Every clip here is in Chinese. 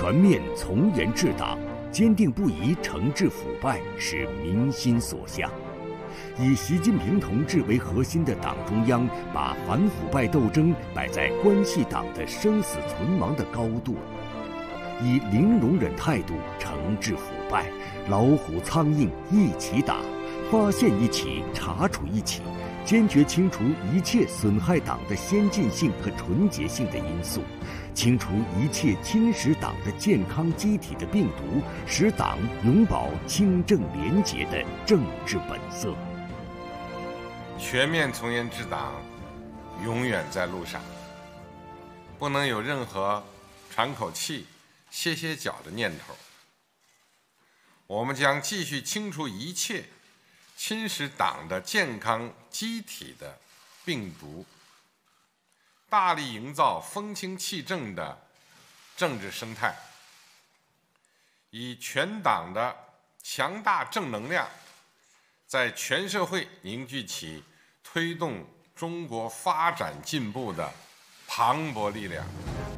全面从严治党，坚定不移惩治腐败是民心所向。以习近平同志为核心的党中央，把反腐败斗争摆在关系党的生死存亡的高度，以零容忍态度惩治腐败，老虎苍蝇一起打，发现一起，查处一起，坚决清除一切损害党的先进性和纯洁性的因素，清除一切侵蚀党的健康机体的病毒，使党永葆清正廉洁的政治本色。 全面从严治党永远在路上，不能有任何喘口气、歇歇脚的念头。我们将继续清除一切侵蚀党的健康机体的病毒，大力营造风清气正的政治生态，以全党的强大正能量，在全社会凝聚起推动中国发展进步的磅礴力量。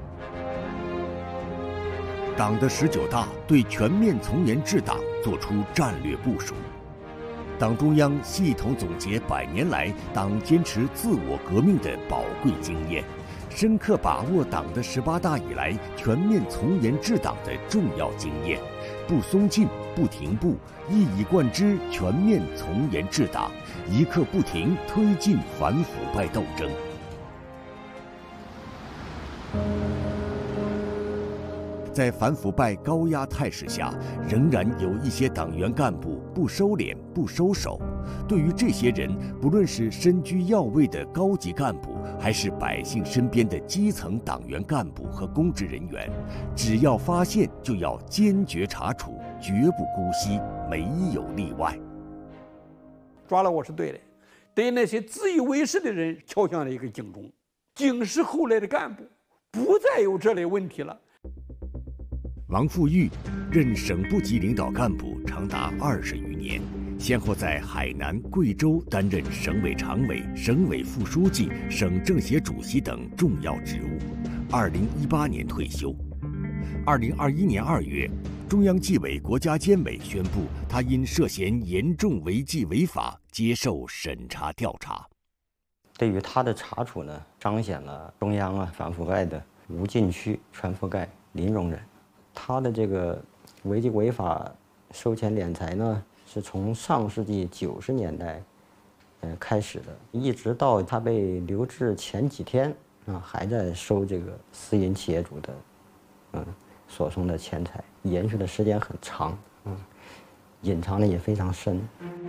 党的19大对全面从严治党作出战略部署。党中央系统总结100年来党坚持自我革命的宝贵经验，深刻把握党的18大以来全面从严治党的重要经验，不松劲，不停步，一以贯之全面从严治党，一刻不停推进反腐败斗争。在反腐败高压态势下，仍然有一些党员干部不收敛、不收手。对于这些人，不论是身居要位的高级干部，还是百姓身边的基层党员干部和公职人员，只要发现就要坚决查处，绝不姑息，没有例外。 抓了我是对的，对那些自以为是的人敲响了一个警钟，警示后来的干部不再有这类问题了。 王富玉任省部级领导干部长达20余年，先后在海南、贵州担任省委常委、省委副书记、省政协主席等重要职务。2018年退休。2021年2月，中央纪委国家监委宣布，他因涉嫌严重违纪违法，接受审查调查。 对于他的查处呢，彰显了中央反腐败的无禁区、全覆盖、零容忍。他的这个违纪违法收钱敛财呢，是从上世纪90年代开始的，一直到他被留置前几天还在收这个私营企业主的所送的钱财，延续的时间很长，隐藏的也非常深。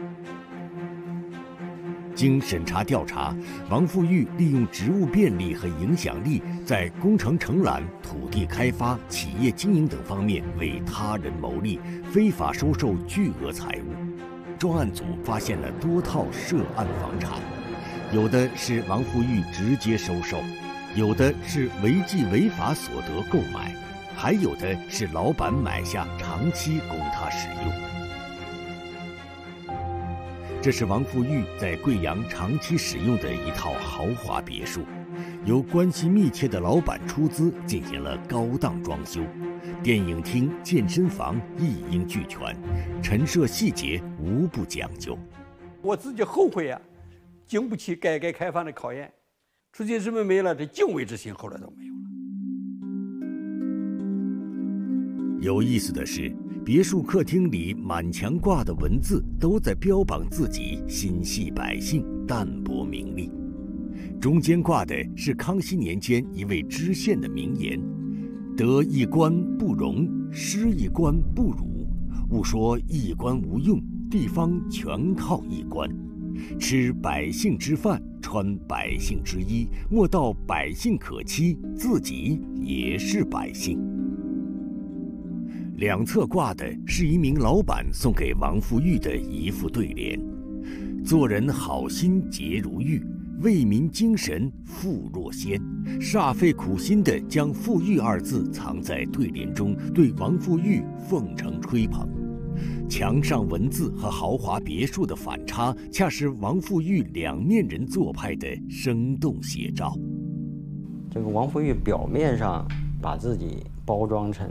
经审查调查，王富玉利用职务便利和影响力，在工程承揽、土地开发、企业经营等方面为他人谋利，非法收受巨额财物。专案组发现了多套涉案房产，有的是王富玉直接收受，有的是违纪违法所得购买，还有的是老板买下长期供他使用。这是王富玉在贵阳长期使用的一套豪华别墅，由关系密切的老板出资进行了高档装修，电影厅、健身房一应俱全，陈设细节无不讲究。 我自己后悔经不起改革开放的考验，出去什么没了，这敬畏之心后来都没有了。 有意思的是，别墅客厅里满墙挂的文字都在标榜自己心系百姓、淡泊名利。中间挂的是康熙年间一位知县的名言：得一官不容，失一官不辱。勿说一官无用，地方全靠一官。吃百姓之饭，穿百姓之衣，莫道百姓可欺，自己也是百姓。两侧挂的是一名老板送给王富玉的一副对联：做人好心洁如玉，为民精神富若仙。煞费苦心地将富裕2字藏在对联中，对王富玉奉承吹捧。墙上文字和豪华别墅的反差，恰是王富玉两面人做派的生动写照。 这个王富玉表面上把自己包装成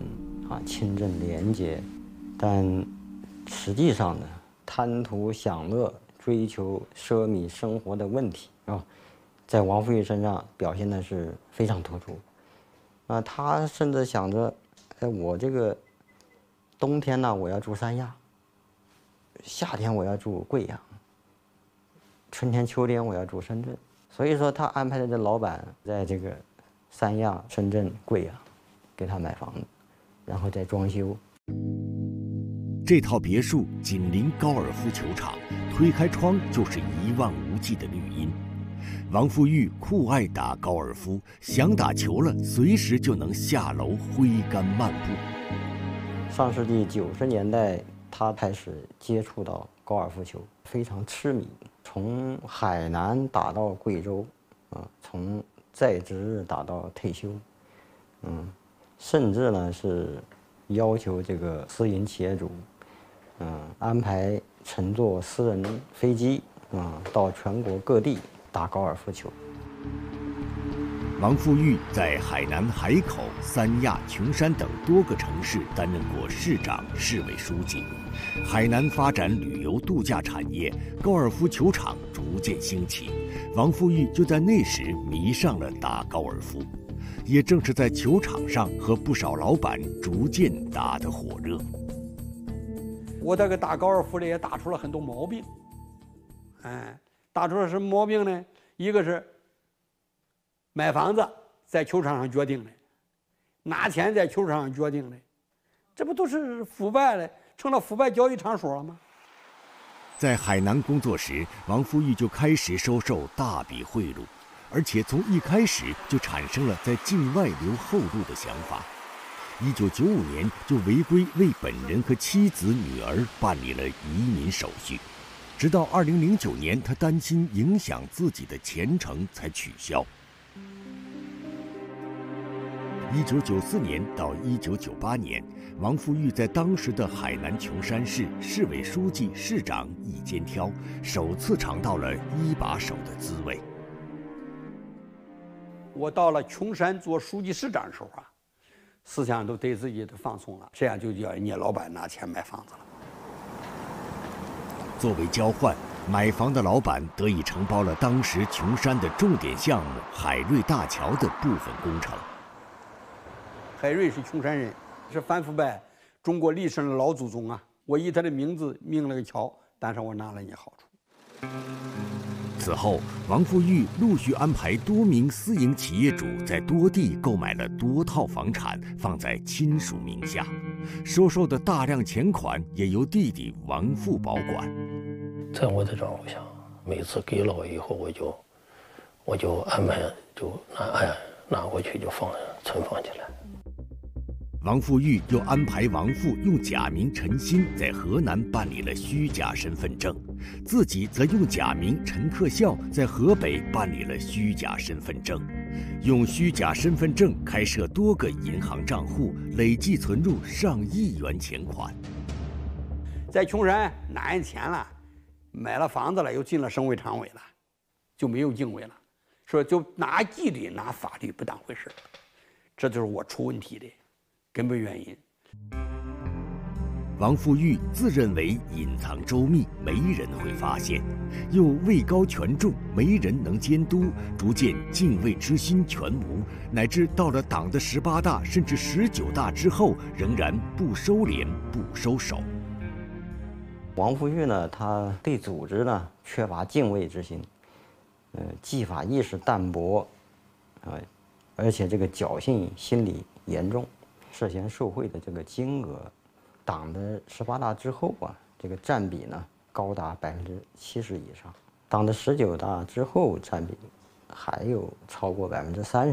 清正廉洁，但实际上呢，贪图享乐、追求奢靡生活的问题在王富玉身上表现的是非常突出。他甚至想着，我这个冬天呢，我要住三亚；夏天我要住贵阳；春天、秋天我要住深圳。所以说，他安排的这老板在这个三亚、深圳、贵阳给他买房子，然后再装修。 这套别墅紧邻高尔夫球场，推开窗就是一望无际的绿荫。王富玉酷爱打高尔夫，想打球了，随时就能下楼挥杆漫步。 上世纪90年代，他开始接触到高尔夫球，非常痴迷，从海南打到贵州，从在职打到退休，甚至呢是要求这个私营企业主，安排乘坐私人飞机，到全国各地打高尔夫球。 王富玉在海南海口、三亚、琼山等多个城市担任过市长、市委书记。海南发展旅游度假产业，高尔夫球场逐渐兴起，王富玉就在那时迷上了打高尔夫。也正是在球场上和不少老板逐渐打得火热。 我这个打高尔夫的也打出了很多毛病，打出了什么毛病呢？一个是买房子在球场上决定的，拿钱在球场上决定的，这不都是腐败了，成了腐败交易场所了吗？ 在海南工作时，王富玉就开始收受大笔贿赂，而且从一开始就产生了在境外留后路的想法。1995年就违规为本人和妻子、女儿办理了移民手续，直到2009年，他担心影响自己的前程才取消。1994年到1998年，王富玉在当时的海南琼山市市委书记、市长一肩挑，首次尝到了一把手的滋味。 我到了琼山做书记、市长的时候思想都对自己都放松了，这样就叫人家老板拿钱买房子了。 作为交换，买房的老板得以承包了当时琼山的重点项目海瑞大桥的部分工程。 海瑞是琼山人，是反腐败中国历史上的老祖宗我以他的名字命了个桥，但是我拿了人家好处。 此后，王富玉陆续安排多名私营企业主在多地购买了多套房产，放在亲属名下，收受的大量钱款也由弟弟王富保管。 在我的账户下，每次给了我以后，我就安排就拿过去就存放起来。 王富玉又安排王富用假名陈新在河南办理了虚假身份证，自己则用假名陈克孝在河北办理了虚假身份证，用虚假身份证开设多个银行账户，累计存入上亿元钱款。 在琼山拿人钱了，买了房子了，又进了省委常委了，就没有经委了，说就拿纪律拿法律不当回事，这就是我出问题的根本原因。 王富玉自认为隐藏周密，没人会发现，又位高权重，没人能监督，逐渐敬畏之心全无，乃至到了党的18大甚至19大之后，仍然不收敛、不收手。 王富玉呢，他对组织呢缺乏敬畏之心，纪法意识淡薄，而且这个侥幸心理严重。涉嫌受贿的这个金额，党的18大之后这个占比呢高达70%以上，党的19大之后占比还有超过30%。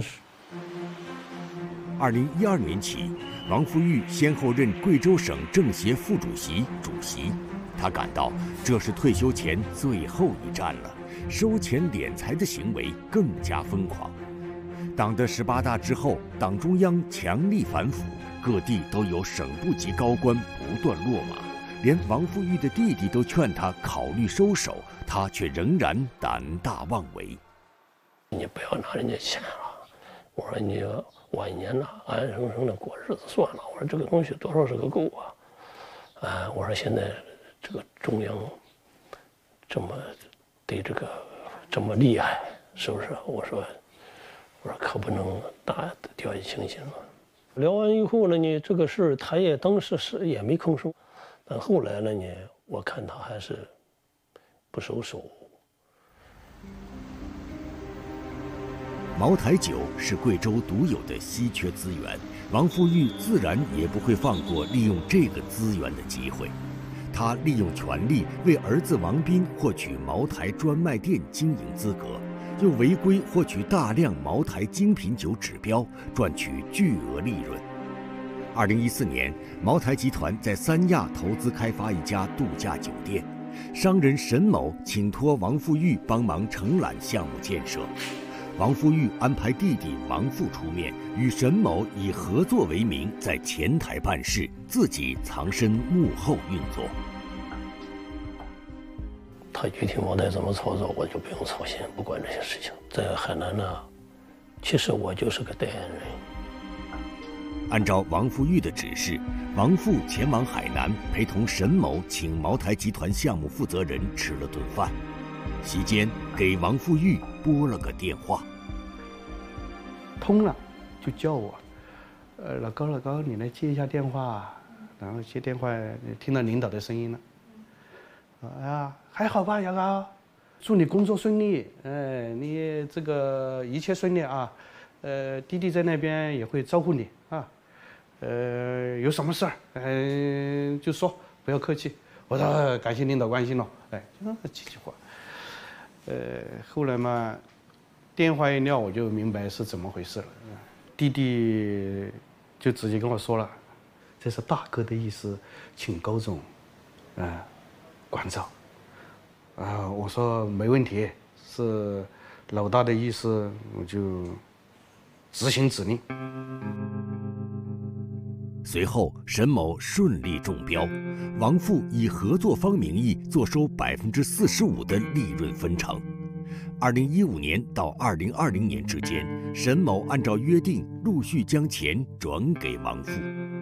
2012年起，王富玉先后任贵州省政协副主席、主席，他感到这是退休前最后一战了，收钱敛财的行为更加疯狂。党的18大之后，党中央强力反腐，各地都有省部级高官不断落马，连王富玉的弟弟都劝他考虑收手，他却仍然胆大妄为。 你不要拿人家钱了， 我说你晚年呢，安安生生的过日子算了。我说这个东西多少是个够啊！我说现在这个中央这么对这个这么厉害，是不是？我说可不能掉以轻心了。聊完以后呢，你这个事他也当时是也没吭声，但后来呢，我看他还是不收手。 茅台酒是贵州独有的稀缺资源，王富玉自然也不会放过利用这个资源的机会。他利用权力为儿子王斌获取茅台专卖店经营资格，又违规获取大量茅台精品酒指标，赚取巨额利润。2014年，茅台集团在三亚投资开发一家度假酒店，商人沈某请托王富玉帮忙承揽项目建设。王富玉安排弟弟王富出面，与沈某以合作为名在前台办事，自己藏身幕后运作。 他具体茅台怎么操作，我就不用操心，不管这些事情。在海南呢，其实我就是个代言人。 按照王富玉的指示，王富前往海南，陪同沈某请茅台集团项目负责人吃了顿饭。席间给王富玉拨了个电话， 通了，就叫我，老高，你来接一下电话。然后接电话，听到领导的声音了。哎呀，还好吧，姚高，祝你工作顺利，你这个一切顺利啊。弟弟在那边也会招呼你啊。有什么事儿，就说，不要客气。我说感谢领导关心了，就那么几句话。后来嘛，电话一撂，我就明白是怎么回事了。弟弟就直接跟我说了，这是大哥的意思，请高总，关照。我说没问题，是老大的意思，我就执行指令。 随后，沈某顺利中标，王富以合作方名义坐收45%的利润分成。2015年到2020年之间，沈某按照约定陆续将钱转给王富。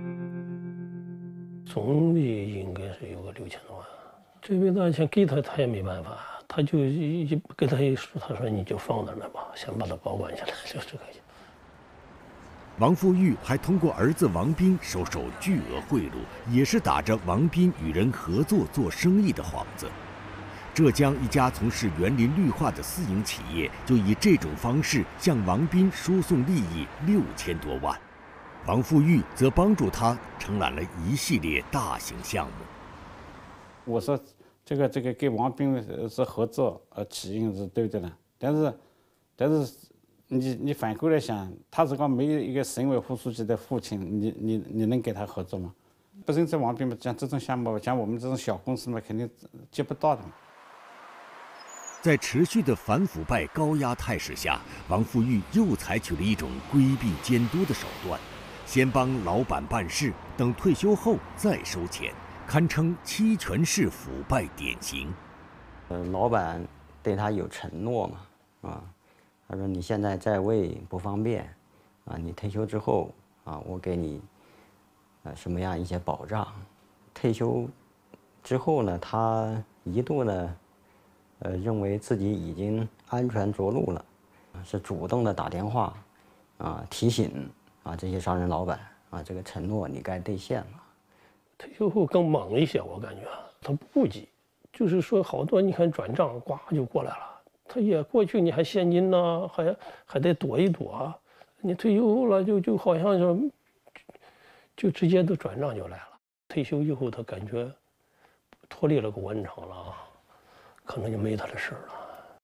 总理应该是有个6000多万，这笔大钱给他，他也没办法，他就给他一说，他说你就放在那吧，先把它保管起来，就这个。 王富玉还通过儿子王斌收受巨额贿赂，也是打着王斌与人合作做生意的幌子。浙江一家从事园林绿化的私营企业就以这种方式向王斌输送利益6000多万，王富玉则帮助他承揽了一系列大型项目。 我说这个跟王斌是合作，起因是对的呢，但是。你反过来想，他是个没有一个省委副书记的父亲，你能跟他合作吗？不是在王斌嘛，像这种项目，像我们这种小公司嘛，肯定接不到的嘛。 在持续的反腐败高压态势下，王富玉又采取了一种规避监督的手段，先帮老板办事，等退休后再收钱，堪称期权式腐败典型。 老板对他有承诺嘛，他说：“你现在在位不方便，你退休之后我给你什么样一些保障？退休之后呢，他一度呢，认为自己已经安全着陆了，是主动的打电话提醒这些商人老板这个承诺你该兑现了。 退休后更忙一些，我感觉他不顾及，就是说好多你看转账呱就过来了。”他也过去，你还现金呢，还得躲一躲。你退休后了，就好像是就直接都转账就来了。退休以后，他感觉脱离了个官场了，可能就没他的事了。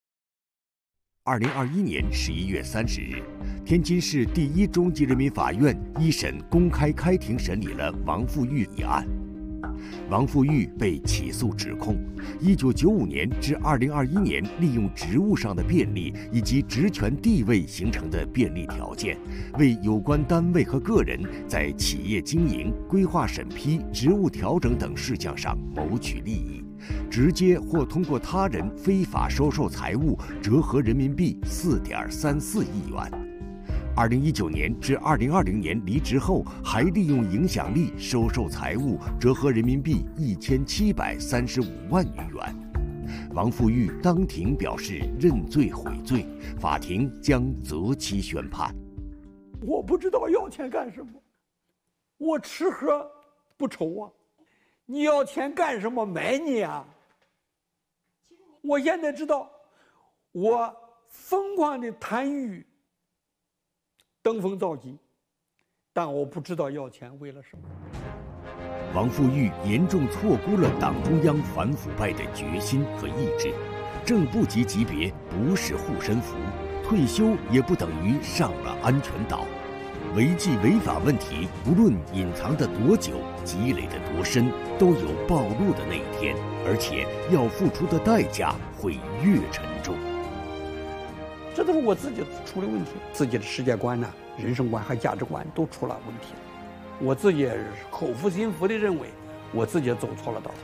2021年11月30日，天津市第一中级人民法院一审公开开庭审理了王富玉一案。王富玉被起诉指控，1995年至2021年利用职务上的便利以及职权地位形成的便利条件，为有关单位和个人在企业经营、规划审批、职务调整等事项上谋取利益，直接或通过他人非法收受财物折合人民币4.34亿元。 2019年至2020年离职后，还利用影响力收受财物，折合人民币1735万余元。王富玉当庭表示认罪悔罪，法庭将择期宣判。 我不知道要钱干什么，我吃喝不愁啊，你要钱干什么？买你啊！我现在知道，我疯狂的贪欲，登峰造极，但我不知道要钱为了什么。 王富玉严重错估了党中央反腐败的决心和意志，正部级级别不是护身符，退休也不等于上了安全岛。违纪违法问题，不论隐藏的多久，积累的多深，都有暴露的那一天，而且要付出的代价会越沉重。 这都是我自己出了问题，自己的世界观呢、人生观和价值观都出了问题。我自己也是口服心服地认为，我自己走错了道。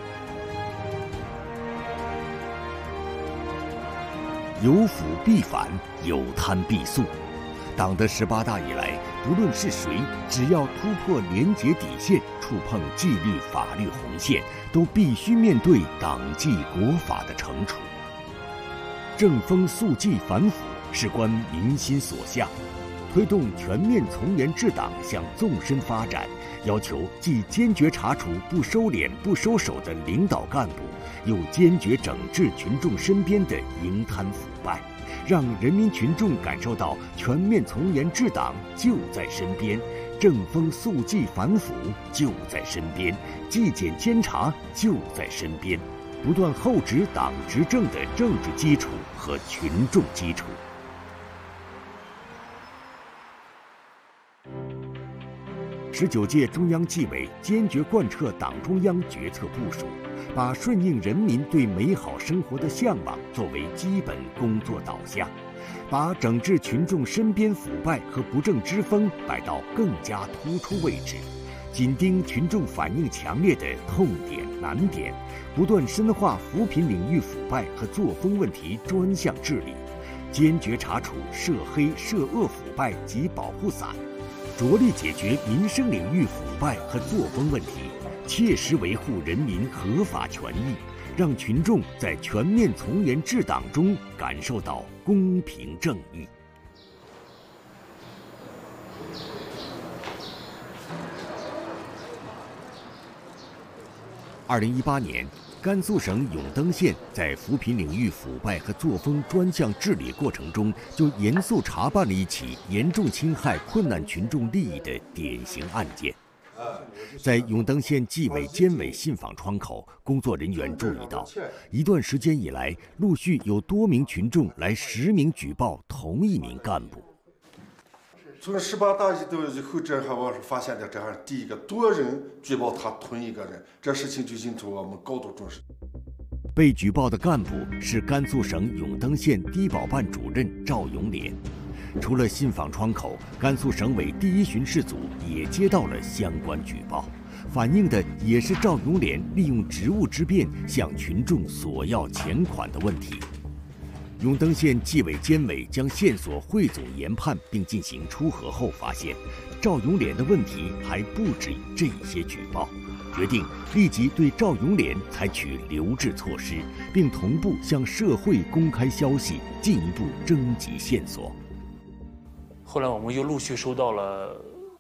有腐必反，有贪必肃。党的18大以来，不论是谁，只要突破廉洁底线，触碰纪律法律红线，都必须面对党纪国法的惩处。正风肃纪反腐，事关民心所向。推动全面从严治党向纵深发展，要求既坚决查处不收敛不收手的领导干部，又坚决整治群众身边的营贪腐败，让人民群众感受到全面从严治党就在身边，正风肃纪反腐就在身边，纪检监察就在身边，不断厚植党执政的政治基础和群众基础。19届中央纪委坚决贯彻党中央决策部署，把顺应人民对美好生活的向往作为基本工作导向，把整治群众身边腐败和不正之风摆到更加突出位置，紧盯群众反应强烈的痛点难点，不断深化扶贫领域腐败和作风问题专项治理，坚决查处涉黑涉恶腐败及保护伞，着力解决民生领域腐败和作风问题，切实维护人民合法权益，让群众在全面从严治党中感受到公平正义。2018年，甘肃省永登县在扶贫领域腐败和作风专项治理过程中，就严肃查办了一起严重侵害困难群众利益的典型案件。在永登县纪委监委信访窗口，工作人员注意到，一段时间以来，陆续有多名群众来实名举报同一名干部。 从18大以后，这还我发现的这还是第一个多人举报他同一个人，这事情就引起我们高度重视。 被举报的干部是甘肃省永登县低保办主任赵永莲。除了信访窗口，甘肃省委第1巡视组也接到了相关举报，反映的也是赵永莲利用职务之便向群众索要钱款的问题。永登县纪委监委将线索汇总研判并进行初核后发现，赵永莲的问题还不止于这些举报，决定立即对赵永莲采取留置措施，并同步向社会公开消息，进一步征集线索。 后来我们又陆续收到了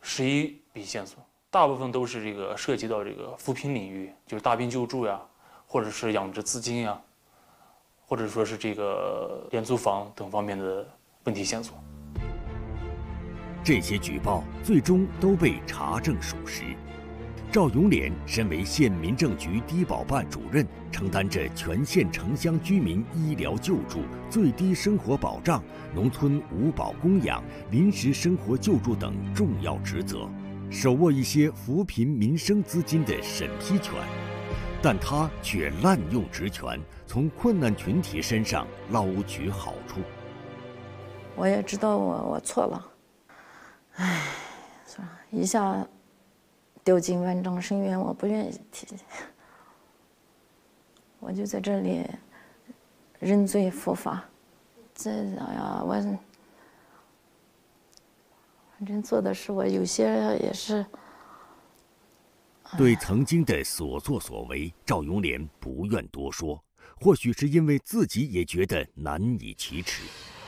11笔线索，大部分都是这个涉及到这个扶贫领域，就是大病救助呀，或者是养殖资金呀，或者说是这个廉租房等方面的问题线索。 这些举报最终都被查证属实。赵永莲身为县民政局低保办主任，承担着全县城乡居民医疗救助、最低生活保障、农村五保供养、临时生活救助等重要职责，手握一些扶贫民生资金的审批权，但他却滥用职权，从困难群体身上捞取好处。 我也知道我错了，唉，算了，一下丢进万丈深渊，我不愿意提，我就在这里认罪伏法。这呀， 反正做的事，我有些也是。 对曾经的所作所为，赵永莲不愿多说，或许是因为自己也觉得难以启齿。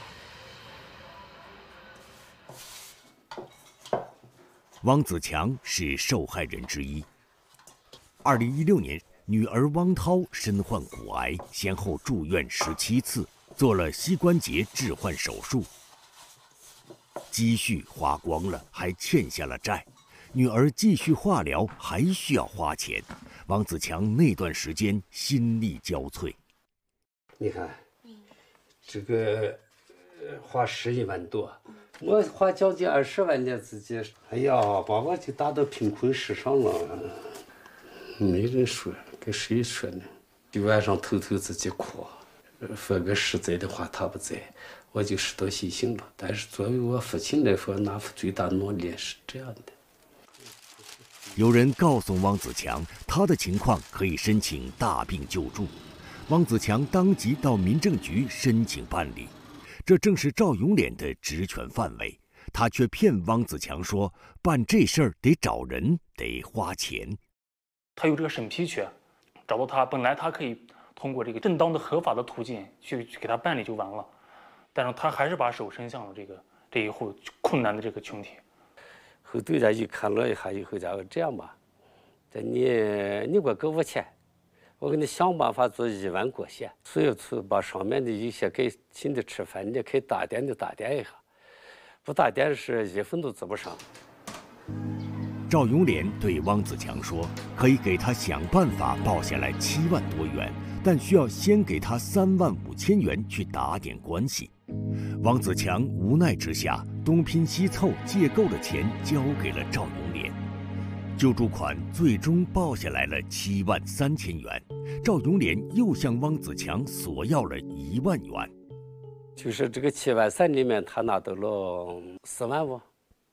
汪子强是受害人之一。2016年，女儿汪涛身患骨癌，先后住院17次，做了膝关节置换手术，积蓄花光了，还欠下了债。女儿继续化疗还需要花钱，汪子强那段时间心力交瘁。 你看，这个花11万多，我花将近20万呢，自己，哎呀，把我就打到贫困市上了。没人说，跟谁说呢？就晚上偷偷自己哭，说个实在的话，他不在，我就失到信心了。但是作为我父亲来说，那最大努力是这样的。 有人告诉汪子强，他的情况可以申请大病救助。汪子强当即到民政局申请办理，这正是赵永莲的职权范围。他却骗汪子强说，办这事儿得找人，得花钱。 他有这个审批权，找到他，本来他可以通过这个正当的合法的途径去给他办理就完了，但是他还是把手伸向了这一户困难的这个群体。 后队长一看了一下以后，讲这样吧，你给我钱，我给你想办法做1万过线，所有次把上面的一些给请的吃饭的可以打点的打点一下，不打点是1分都做不上。 赵永莲对汪子强说，可以给他想办法报下来7万多元，但需要先给他3万5千元去打点关系。汪子强无奈之下，东拼西凑借够了钱，交给了赵永莲。救助款最终报下来了7万3千元，赵永莲又向汪子强索要了1万元。 就是这个7万3里面，他拿到了4万5，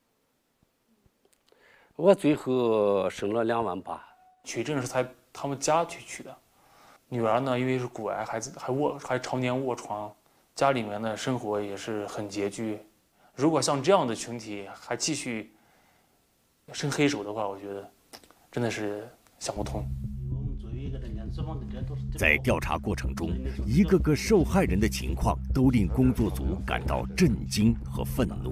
我最后剩了2万8。 取证是他们家去取的，女儿呢，因为是骨癌，还常年卧床。家里面的生活也是很拮据，如果像这样的群体还继续伸黑手的话，我觉得真的是想不通。 在调查过程中，一个个受害人的情况都令工作组感到震惊和愤怒。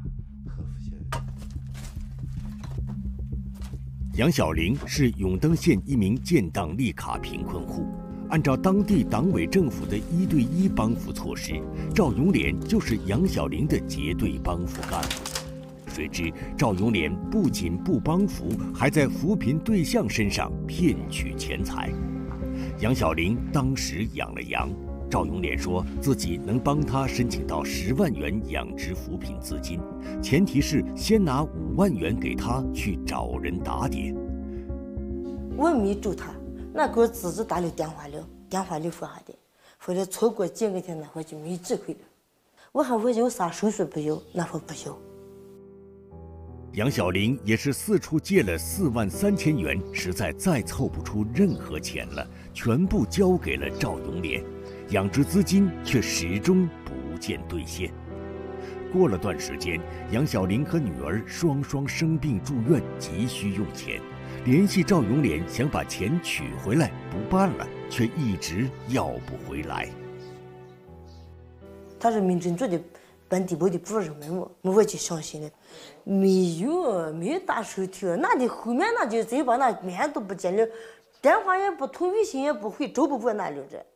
杨小玲是永登县一名建档立卡贫困户。按照当地党委政府的1对1帮扶措施，赵永莲就是杨小玲的结对帮扶干部。谁知赵永莲不仅不帮扶，还在扶贫对象身上骗取钱财。杨小玲当时养了羊，赵永莲说自己能帮他申请到10万元养殖扶贫资金，前提是先拿5万元给他去找人打点。 我没找他。那给我自己打了电话了说下的，后来超过几个天那会就没机会了。我还问有啥手续不要，那会不要。 杨小玲也是四处借了4万3千元，实在再凑不出任何钱了，全部交给了赵永莲，养殖资金却始终不见兑现。过了段时间，杨小玲和女儿双生病住院，急需用钱。联系赵永莲想把钱取回来，不办了，却一直要不回来。 他是民政局的本地部的主任问我就相信了，没有打手提，那的后面那就嘴巴那面都不见了，电话也不通，微信也不回，找不过那留着。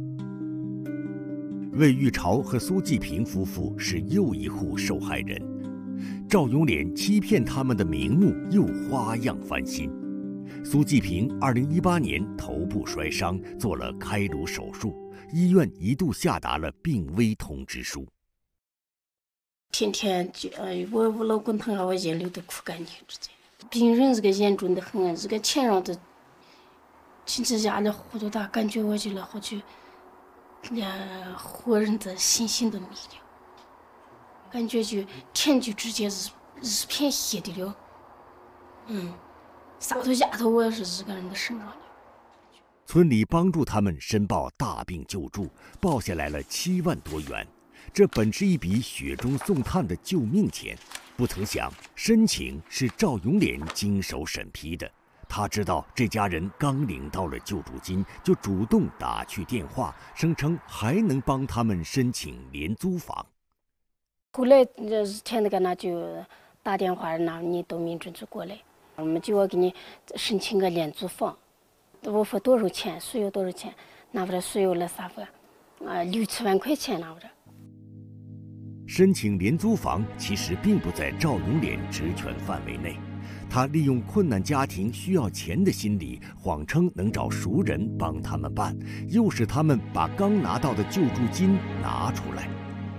魏玉朝和苏继平夫妇是又一户受害人。赵永莲欺骗他们的名目又花样翻新。苏继平2018年头部摔伤，做了开颅手术，医院一度下达了病危通知书。 天天我老公疼了，我眼泪都哭干净。病人这个严重的很，这个钱让的亲戚家的糊涂大，感觉我就了好去，活人的信心都没了。感觉就天就直接是片黑的了，撒头丫头我是一个人的身上的。 村里帮助他们申报大病救助，报下来了7万多元，这本是一笔雪中送炭的救命钱， 不曾想，申请是赵永莲经手审批的。他知道这家人刚领到了救助金，就主动打去电话，声称还能帮他们申请廉租房。 后来日天那个那就打电话，那你到民政局过来，我们就要给你申请个廉租房。我付多少钱？需要多少钱？那不是需要了啥不？6、7万块钱那不是。 申请廉租房其实并不在赵永莲职权范围内，他利用困难家庭需要钱的心理，谎称能找熟人帮他们办，诱使他们把刚拿到的救助金拿出来。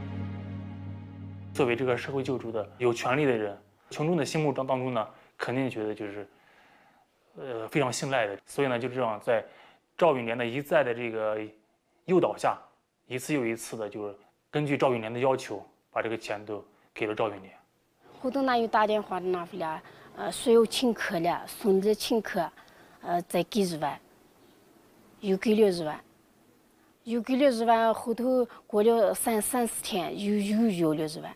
作为这个社会救助的有权利的人，群众的心目当中呢，肯定觉得就是非常信赖的，所以呢就这样在赵永莲的一再的这个诱导下，一次又一次的就是根据赵永莲的要求，把这个钱都给了赵永莲。 后头那又打电话那回来，谁要请客了，孙子请客，再给2万，又给了2万，又给了2万，后头过了3、4天，又要了2万。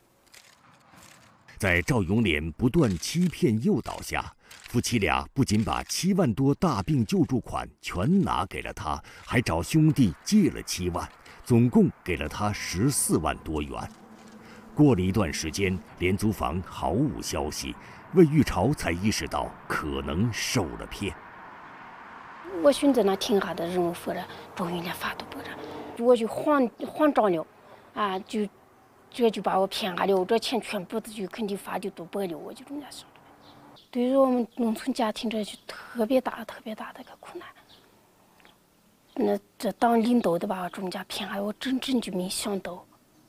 在赵永莲不断欺骗诱导下，夫妻俩不仅把7万多大病救助款全拿给了他，还找兄弟借了7万，总共给了他14万多元。过了一段时间，廉租房毫无消息，魏玉朝才意识到可能受了骗。 我寻思那挺下的人说了，赵永莲发都不着，我就慌张了，就把我骗下了，这钱全部就肯定发就都白了，我就这么想的。对于我们农村家庭，这就特别大的一个苦难。那这当领导的吧，这么家骗下我，真就没想到。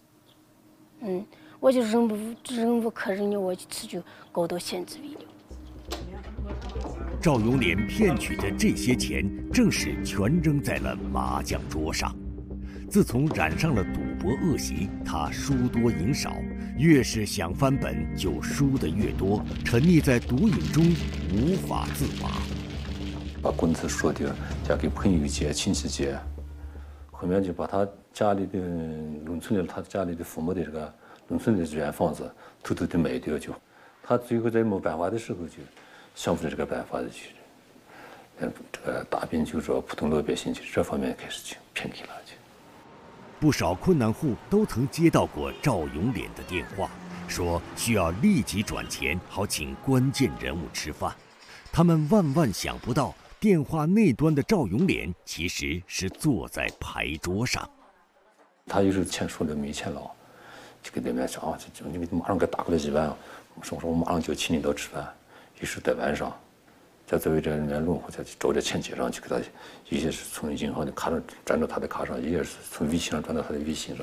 我就忍无可忍了，我就告到县纪委了。 赵永莲骗取的这些钱，正是全扔在了麻将桌上。自从染上了赌博恶习，他输多赢少，越是想翻本，就输得越多，沉溺在毒瘾中无法自拔。 把棍子说掉，交给朋友借、亲戚借，后面就把他家里的农村的他家里的父母的这个农村的原房子偷偷的卖掉，就他最后在没办法的时候就想出了这个办法的去，这个大病救助普通老百姓就这方面开始就骗给了就。 不少困难户都曾接到过赵永莲的电话，说需要立即转钱，好请关键人物吃饭。他们万想不到，电话那端的赵永莲其实是坐在牌桌上。 他有时候钱说了没钱了，就给那边说你马上给打过来几万，我说我马上就请你到吃饭。于是在晚上，在座位这里面轮候，再找着钱结账，就给他，有些是从银行的卡上转到他的卡上，有些是从微信上转到他的微信上。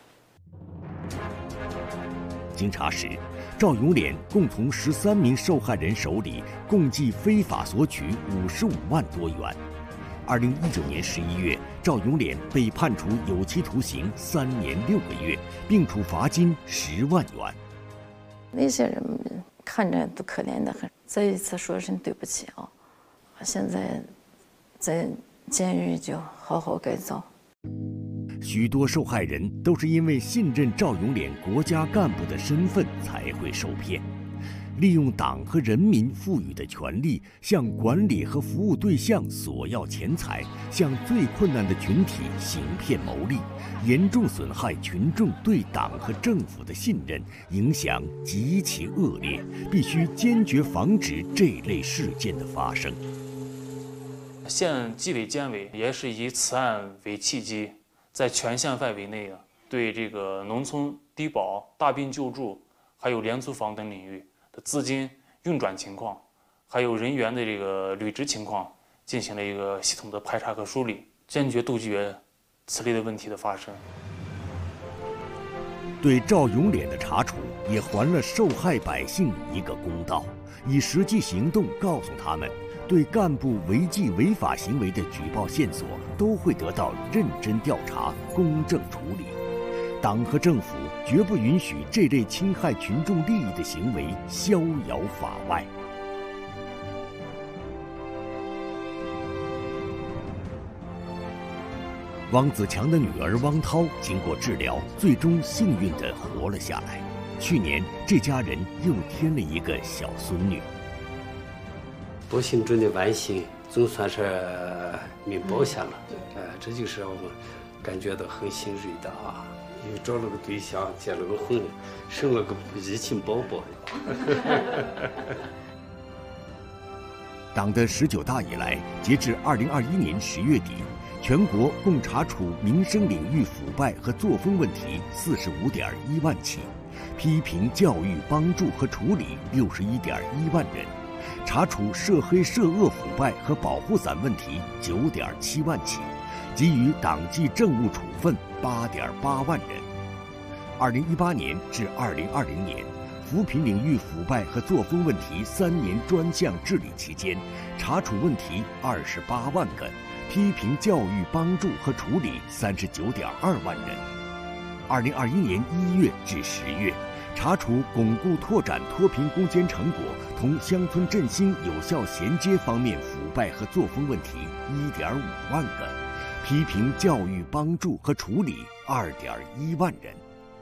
经查实，赵永莲共从13名受害人手里共计非法索取55万多元。2019年11月，赵永莲被判处有期徒刑3年6个月，并处罚金10万元。 那些人看着都可怜得很，再一次说声对不起啊！现在在监狱就好好改造。 许多受害人都是因为信任赵永莲国家干部的身份才会受骗，利用党和人民赋予的权利，向管理和服务对象索要钱财，向最困难的群体行骗牟利，严重损害群众对党和政府的信任，影响极其恶劣，必须坚决防止这类事件的发生。 县纪委监委也是以此案为契机，在全县范围内对这个农村低保、大病救助，还有廉租房等领域的资金运转情况，还有人员的这个履职情况，进行了一个系统的排查和梳理，坚决杜绝此类的问题的发生。 对赵永莲的查处也还了受害百姓一个公道，以实际行动告诉他们，对干部违纪违法行为的举报线索都会得到认真调查、公正处理。党和政府绝不允许这类侵害群众利益的行为逍遥法外。汪子强的女儿汪涛经过治疗，最终幸运地活了下来。 去年这家人又添了一个小孙女。 我心中的万幸总算是命保下了，这就是让我们感觉到很欣慰的啊！又找了个对象，结了个婚，生了个疫情宝宝。 党的19大以来，截至2021年10月底，全国共查处民生领域腐败和作风问题45.1万起，批评教育帮助和处理61.1万人，查处涉黑涉恶腐败和保护伞问题9.7万起，给予党纪政务处分8.8万人。2018年至2020年，扶贫领域腐败和作风问题3年专项治理期间，查处问题28万个，批评教育帮助和处理39.2万人。2021年1月至10月，查处巩固拓展脱贫攻坚成果同乡村振兴有效衔接方面腐败和作风问题1.5万个，批评教育帮助和处理2.1万人。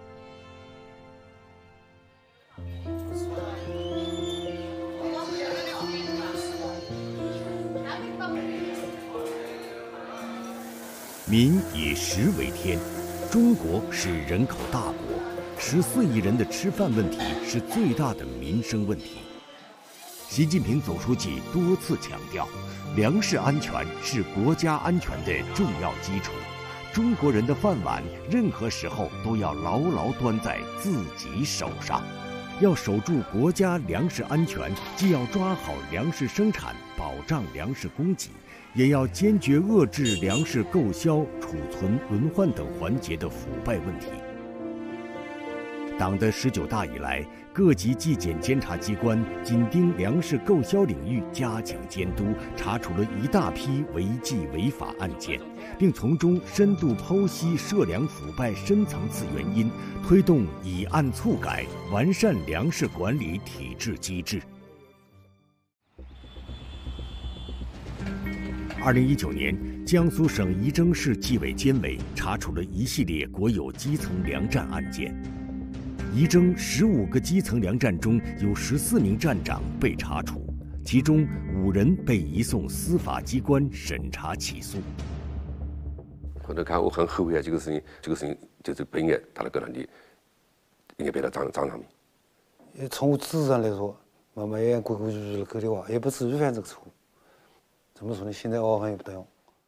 民以食为天，中国是人口大国，14亿人的吃饭问题是最大的民生问题。习近平总书记多次强调，粮食安全是国家安全的重要基础，中国人的饭碗任何时候都要牢牢端在自己手上。要守住国家粮食安全，既要抓好粮食生产，保障粮食供给，也要坚决遏制粮食购销、储存、轮换等环节的腐败问题。党的19大以来，各级纪检监察机关紧盯粮食购销领域，加强监督，查处了一大批违纪违法案件，并从中深度剖析涉粮腐败深层次原因，推动以案促改，完善粮食管理体制机制。2019年，江苏省仪征市纪委监委查处了一系列国有基层粮站案件。仪征15个基层粮站中有14名站长被查处，其中5人被移送司法机关审查起诉。 回头看，我很后悔啊，这个事情就是不应该他那个能力，应该被他张上面。 从我自上来说，慢慢也规规矩矩的搞的话，也不至于犯这个错。怎么说呢？现在熬也不得用。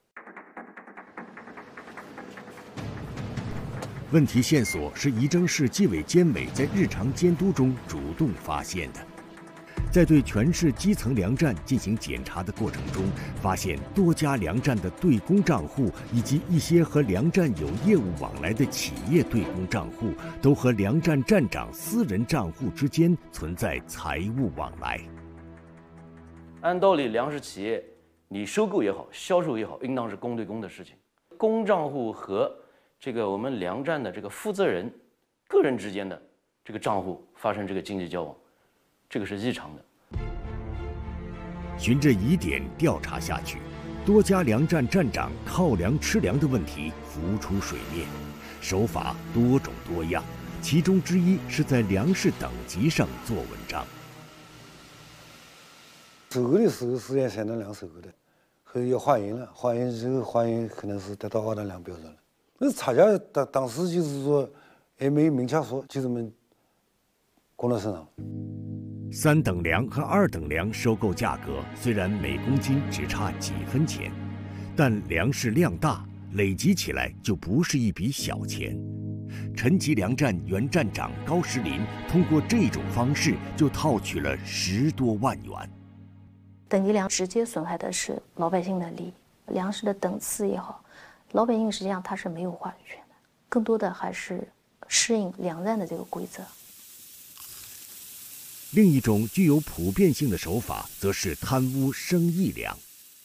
问题线索是仪征市纪委监委在日常监督中主动发现的。在对全市基层粮站进行检查的过程中，发现多家粮站的对公账户以及一些和粮站有业务往来的企业对公账户，都和粮站站长私人账户之间存在财务往来。 按道理，粮食企业你收购也好，销售也好，应当是公对公的事情。公账户和这个我们粮站的这个负责人个人之间的这个账户发生这个经济交往，这个是异常的。 循着疑点调查下去，多家粮站站长靠粮吃粮的问题浮出水面，手法多种多样，其中之一是在粮食等级上做文章。 收购的时候是按3等粮收购的，后要化验了，化验之后化验可能是达到2等粮标准了。那差价当时就是说，也没明确说，就这么供到身上。 3等粮和2等粮收购价格虽然每公斤只差几分钱，但粮食量大，累积起来就不是一笔小钱。陈集粮站原站长高石林通过这种方式就套取了10多万元。 等级粮直接损害的是老百姓的利益，粮食的等次也好。老百姓实际上他是没有话语权的，更多的还是适应粮站的这个规则。 另一种具有普遍性的手法，则是贪污生意粮。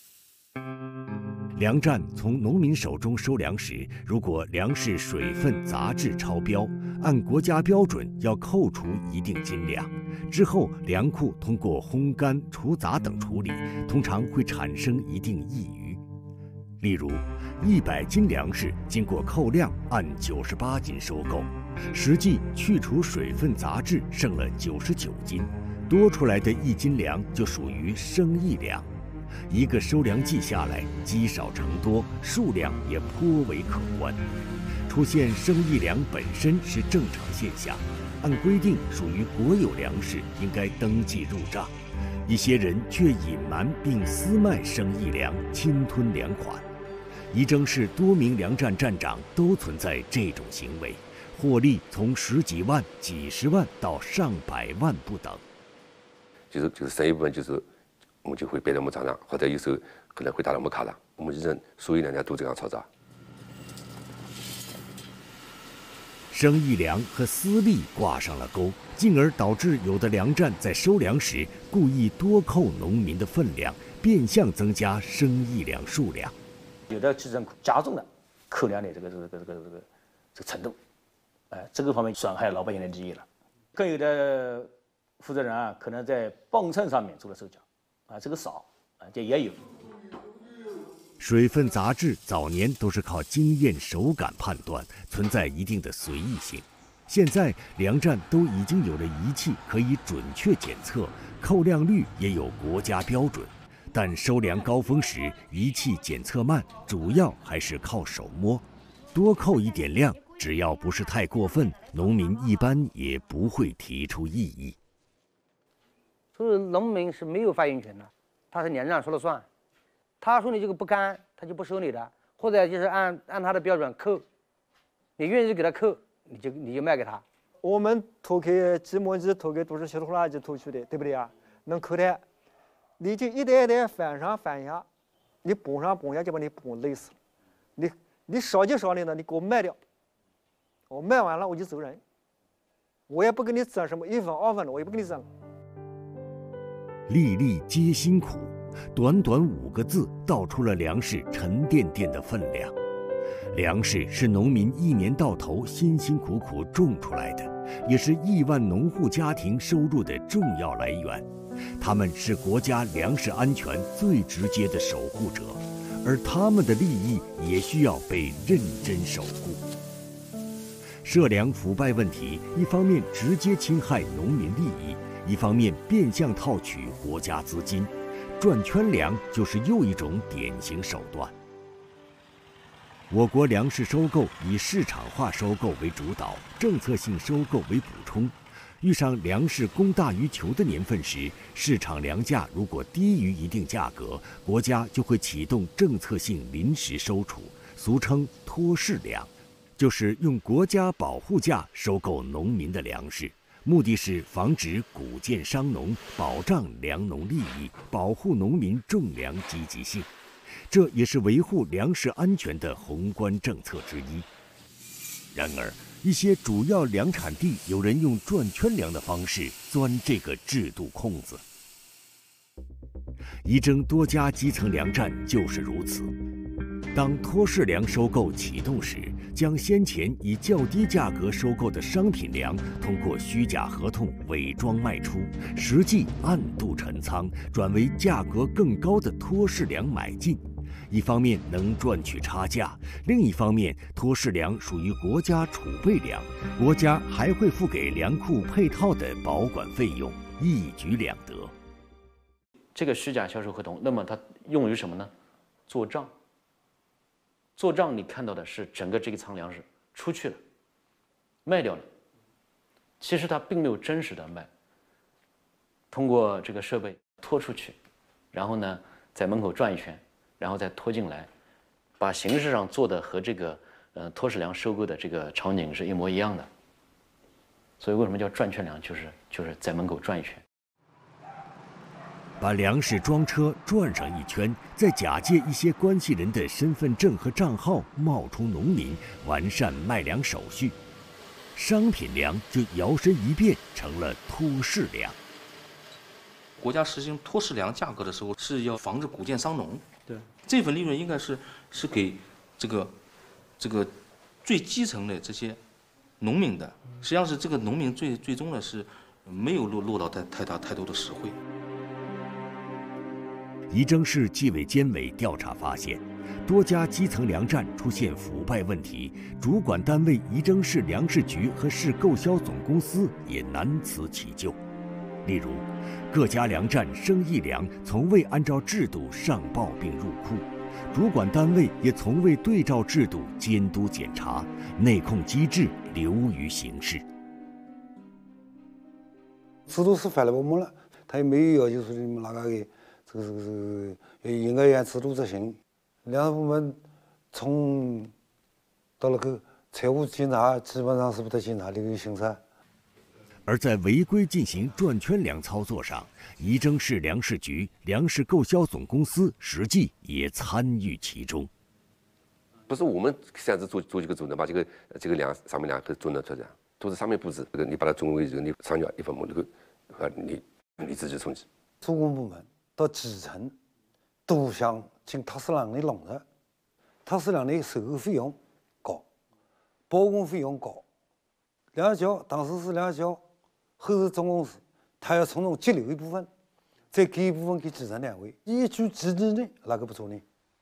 粮站从农民手中收粮时，如果粮食水分、杂质超标，按国家标准要扣除一定斤两，之后粮库通过烘干、除杂等处理，通常会产生一定溢余。 例如，100斤粮食经过扣量按98斤收购，实际去除水分杂质剩了99斤，多出来的1斤粮就属于生意粮。一个收粮季下来，积少成多，数量也颇为可观。出现生意粮本身是正常现象，按规定属于国有粮食，应该登记入账。一些人却隐瞒并私卖生意粮，侵吞粮款。仪征市多名粮站站长都存在这种行为，获利从10几万、几十万到上百万不等。 就是剩一部分，就是我们就会背到我们账上，或者有时候可能会打到我们卡上。我们仪征所有粮站都这样操作。 生意粮和私利挂上了钩，进而导致有的粮站在收粮时故意多扣农民的分量，变相增加生意粮数量。 有的基层加重了扣粮的这个程度，这个方面损害老百姓的利益了。更有的负责人啊，可能在磅秤上面做了手脚，这个少这也有。 水分杂质早年都是靠经验手感判断，存在一定的随意性。现在粮站都已经有了仪器可以准确检测，扣量率也有国家标准。但收粮高峰时，仪器检测慢，主要还是靠手摸。多扣一点量，只要不是太过分，农民一般也不会提出异议。 所以农民是没有发言权的，他是粮站说了算。他说你这个不干，他就不收你的，或者就是按他的标准扣，你愿意给他扣，你就卖给他。 我们拖给鸡毛机、拖给都是小拖拉机拖去的，对不对啊？能扣的，你就一袋一袋翻上翻下，你蹦上蹦下就把你蹦累死了。你少就少的呢，你给我卖掉，我卖完了我就走人，我也不跟你争什么1分2分的，我也不跟你争。 粒粒皆辛苦。短短5个字道出了粮食沉甸甸的分量。粮食是农民一年到头辛辛苦苦种出来的，也是亿万农户家庭收入的重要来源。他们是国家粮食安全最直接的守护者，而他们的利益也需要被认真守护。涉粮腐败问题，一方面直接侵害农民利益，一方面变相套取国家资金。转圈粮就是又一种典型手段。我国粮食收购以市场化收购为主导，政策性收购为补充。遇上粮食供大于求的年份时，市场粮价如果低于一定价格，国家就会启动政策性临时收储，俗称托市粮，就是用国家保护价收购农民的粮食。目的是防止谷贱伤农，保障粮农利益，保护农民种粮积极性，这也是维护粮食安全的宏观政策之一。然而，一些主要粮产地有人用转圈粮的方式钻这个制度空子。仪征多家基层粮站就是如此。当托市粮收购启动时，将先前以较低价格收购的商品粮通过虚假合同伪装卖出，实际暗度陈仓，转为价格更高的托市粮买进。一方面能赚取差价，另一方面托市粮属于国家储备粮，国家还会付给粮库配套的保管费用，一举两得。 这个虚假销售合同，那么它用于什么呢？做账。做账，你看到的是整个这个仓粮食出去了，卖掉了，其实它并没有真实的卖，通过这个设备拖出去，然后呢在门口转一圈，然后再拖进来，把形式上做的和这个托市粮收购的这个场景是一模一样的。所以为什么叫转圈粮，就是在门口转一圈。 把粮食装车转上一圈，再假借一些关系人的身份证和账号冒充农民，完善卖粮手续，商品粮就摇身一变成了托市粮。 国家实行托市粮价格的时候，是要防止谷贱伤农。 对， 这份利润应该是给这个最基层的这些农民的，实际上是这个农民最终呢是没有落到太多的实惠。 仪征市纪委监委调查发现，多家基层粮站出现腐败问题，主管单位仪征市粮食局和市购销总公司也难辞其咎。例如，各家粮站生意粮从未按照制度上报并入库，主管单位也从未对照制度监督检查，内控机制流于形式。 制度是犯了我们了，他也没有要求说你们哪个给这个应该按制度执行。粮食部门从到那个财务检查，基本上是不得检查的一个形式。 而在违规进行转圈粮操作上，仪征市粮食局、粮食购销总公司实际也参与其中。 不是我们擅自做这个组呢，把这个粮上面粮和做呢出来，都是上面布置，你把它作为你商家一份目那个和你自己统计。 主管部门到基层都想进特饲粮的笼子，特饲粮的收购费用高，保供费用高，粮校当时是粮校，后是总公司，他要从中截留一部分，再给一部分给基层单位，依据机制呢，哪个不做呢？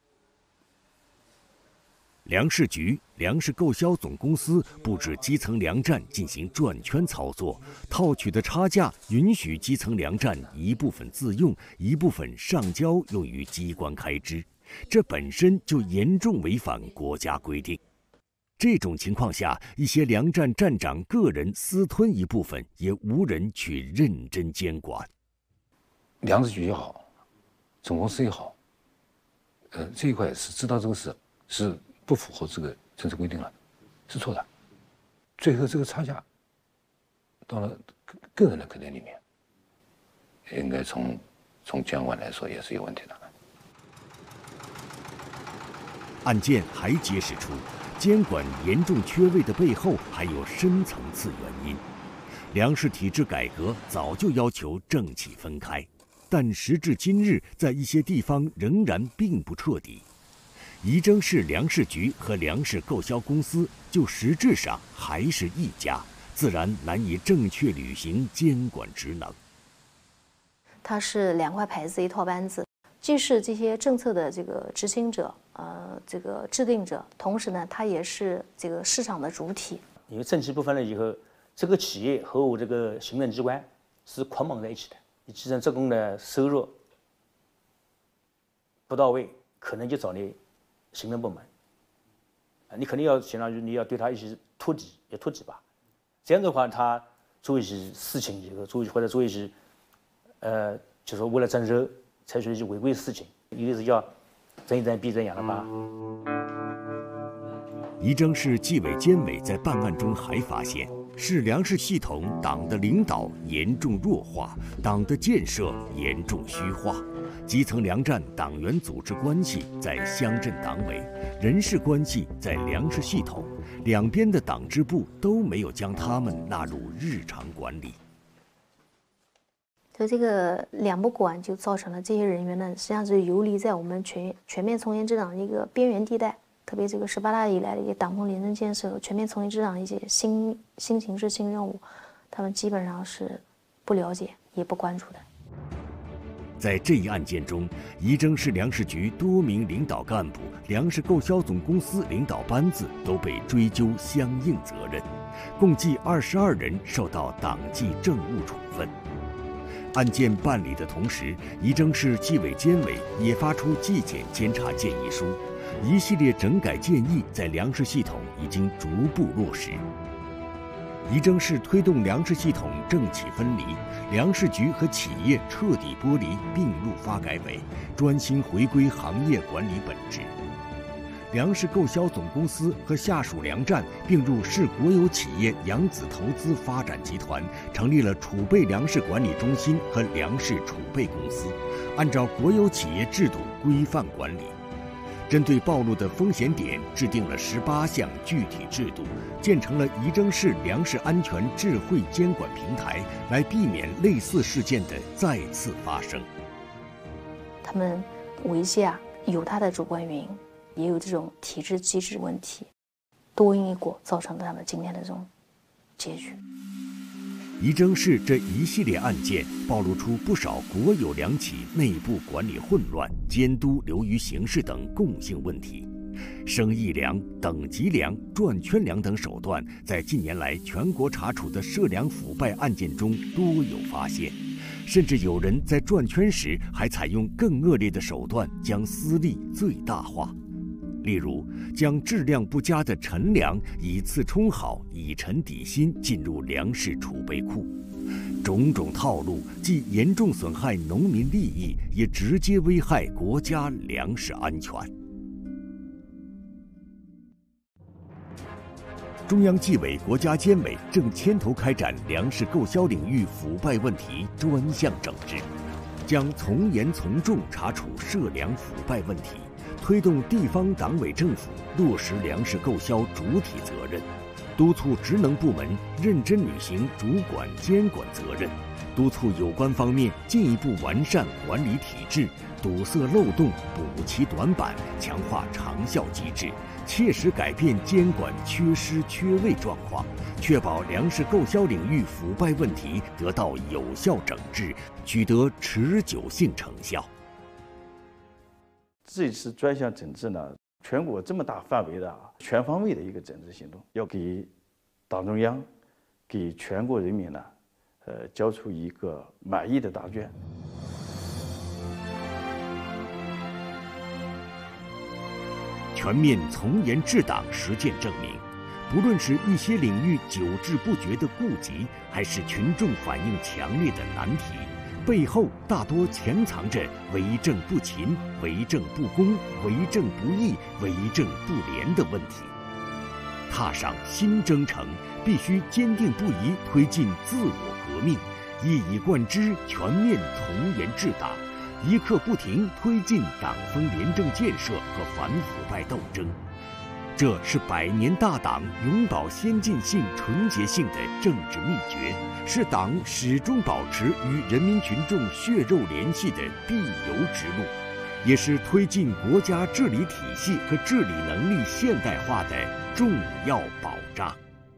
粮食局、粮食购销总公司布置基层粮站进行转圈操作，套取的差价允许基层粮站一部分自用，一部分上交用于机关开支，这本身就严重违反国家规定。这种情况下，一些粮站站长个人私吞一部分，也无人去认真监管。 粮食局也好，总公司也好，这一块是知道这个事是不符合这个政策规定了，是错的。最后这个差价到了个人的口袋里面，应该从监管来说也是有问题的。 案件还揭示出，监管严重缺位的背后还有深层次原因。粮食体制改革早就要求政企分开，但时至今日，在一些地方仍然并不彻底。仪征市粮食局和粮食购销公司就实质上还是一家，自然难以正确履行监管职能。 它是2块牌子一套班子，既是这些政策的这个执行者，这个制定者，同时呢，它也是这个市场的主体。 因为政企不分了以后，这个企业和我这个行政机关是捆绑在一起的。你基层职工的收入不到位，可能就找你行政部门，你肯定要相当于你要对他一些突击吧，这样的话他做一些事情以后或者做一些就是为了挣肉采取一些违规事情，有的是叫睁一睁闭一睁眼了吧。 仪征市纪委监委在办案中还发现，市粮食系统党的领导严重弱化，党的建设严重虚化。基层粮站党员组织关系在乡镇党委，人事关系在粮食系统，两边的党支部都没有将他们纳入日常管理。 所以这个两不管，就造成了这些人员呢，实际上是游离在我们全面从严治党的一个边缘地带。特别这个18大以来的一个党风廉政建设、全面从严治党一些新形势、新任务，他们基本上是不了解也不关注的。 在这一案件中，仪征市粮食局多名领导干部、粮食购销总公司领导班子都被追究相应责任，共计22人受到党纪政务处分。案件办理的同时，仪征市纪委监委也发出纪检监察建议书，一系列整改建议在粮食系统已经逐步落实。仪征市推动粮食系统政企分离，粮食局和企业彻底剥离并入发改委，专心回归行业管理本质。粮食购销总公司和下属粮站并入市国有企业扬子投资发展集团，成立了储备粮食管理中心和粮食储备公司，按照国有企业制度规范管理。针对暴露的风险点，制定了18项具体制度，建成了仪征市粮食安全智慧监管平台，来避免类似事件的再次发生。 他们违纪有他的主观原因，也有这种体制机制问题，多因一果造成了他们今天的这种结局。 亦正是这一系列案件暴露出不少国有粮企内部管理混乱、监督流于形式等共性问题。生意粮、等级粮、转圈粮等手段，在近年来全国查处的涉粮腐败案件中多有发现，甚至有人在转圈时还采用更恶劣的手段，将私利最大化。例如，将质量不佳的陈粮以次充好，以陈底薪进入粮食储备库。种种套路既严重损害农民利益，也直接危害国家粮食安全。中央纪委国家监委正牵头开展粮食购销领域腐败问题专项整治，将从严从重查处涉粮腐败问题，推动地方党委政府落实粮食购销主体责任，督促职能部门认真履行主管监管责任，督促有关方面进一步完善管理体制，堵塞漏洞，补齐短板，强化长效机制，切实改变监管缺失缺位状况，确保粮食购销领域腐败问题得到有效整治，取得持久性成效。 这次专项整治呢，全国这么大范围的全方位的一个整治行动，要给党中央、给全国人民呢，交出一个满意的答卷。 全面从严治党实践证明，不论是一些领域久治不绝的痼疾，还是群众反应强烈的难题，背后大多潜藏着为政不勤、为政不公、为政不义、为政不廉的问题。踏上新征程，必须坚定不移推进自我革命，一以贯之全面从严治党，一刻不停推进党风廉政建设和反腐败斗争。这是100年大党永葆先进性、纯洁性的政治秘诀，是党始终保持与人民群众血肉联系的必由之路，也是推进国家治理体系和治理能力现代化的重要保障。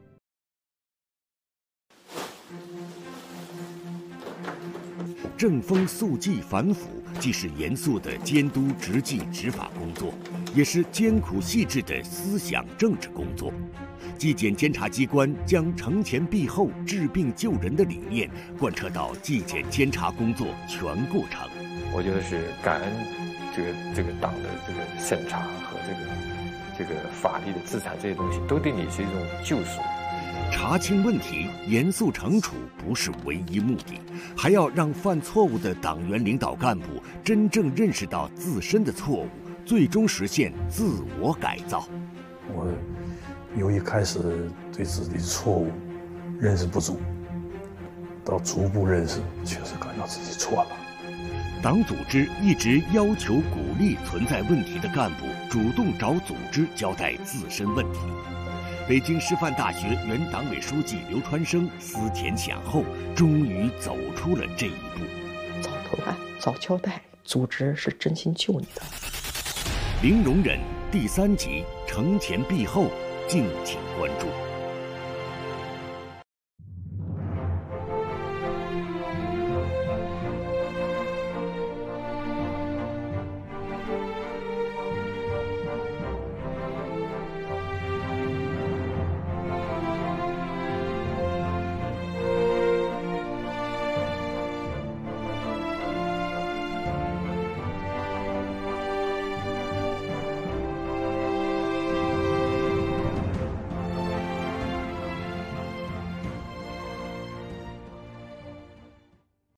正风肃纪反腐，既是严肃的监督执纪执法工作，也是艰苦细致的思想政治工作。纪检监察机关将惩前毖后、治病救人的理念贯彻到纪检监察工作全过程。 我觉得是感恩这个党的这个审查和这个法律的制裁，这些东西都对你是一种救赎。 查清问题、严肃惩处不是唯一目的，还要让犯错误的党员领导干部真正认识到自身的错误，最终实现自我改造。 我由一开始对自己的错误认识不足，到逐步认识，确实感到自己错了。 党组织一直要求鼓励存在问题的干部主动找组织交代自身问题。北京师范大学原党委书记刘传生思前想后，终于走出了这一步。 早投案、早交代，组织是真心救你的。 零容忍第3集，惩前毖后，敬请关注。